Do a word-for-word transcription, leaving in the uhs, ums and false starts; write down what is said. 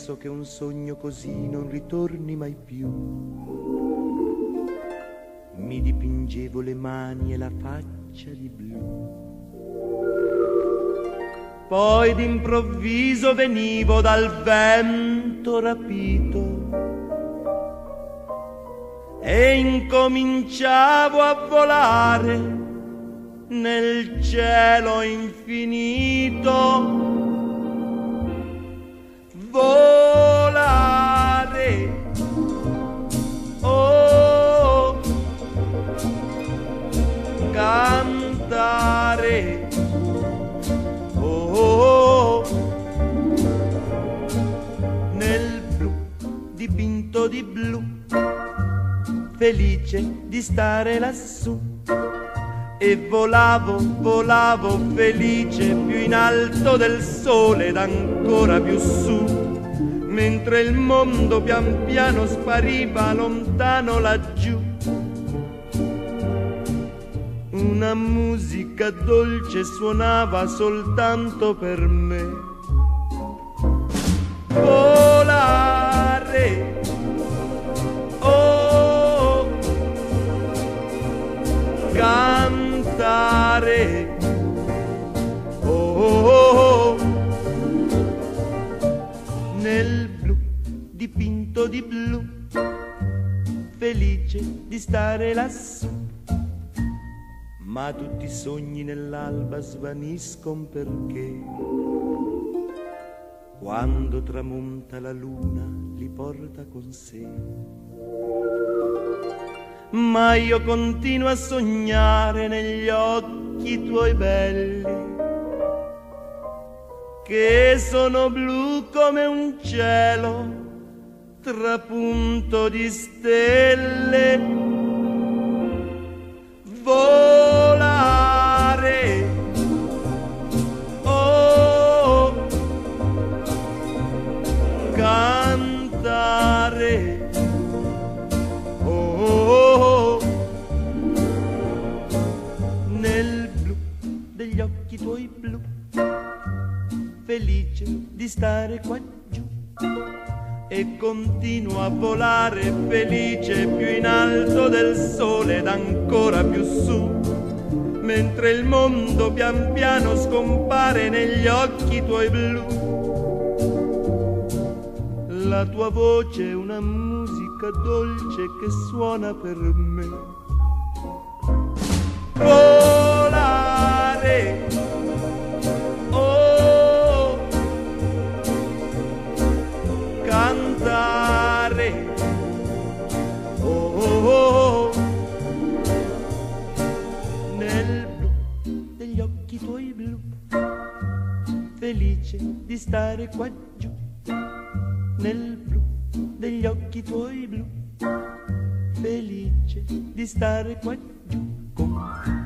penso che un sogno così non ritorni mai più. Mi dipingevo le mani e la faccia di blu. Poi d'improvviso venivo dal vento rapito e incominciavo a volare nel cielo infinito. Volare, oh, cantare, oh, nel blu dipinto di blu, felice di stare lassù. E volavo, volavo felice più in alto del sole ed ancora più su, mentre il mondo pian piano spariva lontano laggiù. Una musica dolce suonava soltanto per me. Volare, oh, cantare, oh, oh, oh, nel blu dipinto di blu, felice di stare lassù. Ma tutti i sogni nell'alba svaniscono perché quando tramonta la luna li porta con sé. Ma io continuo a sognare negli occhi tuoi belli, che sono blu come un cielo trapunto di stelle. Volare, oh, cantare, oh, nel blu degli occhi tuoi blu, felice di stare qua giù. E continuo a volare felice più in alto del sole ed ancora più su, mentre il mondo pian piano scompare negli occhi tuoi blu. La tua voce è una musica dolce che suona per me. Volare, oh, cantare, oh, oh, oh, nel blu degli occhi tuoi blu, felice di stare qua giù. Nel blu degli occhi tuoi blu, felice di stare qua giù con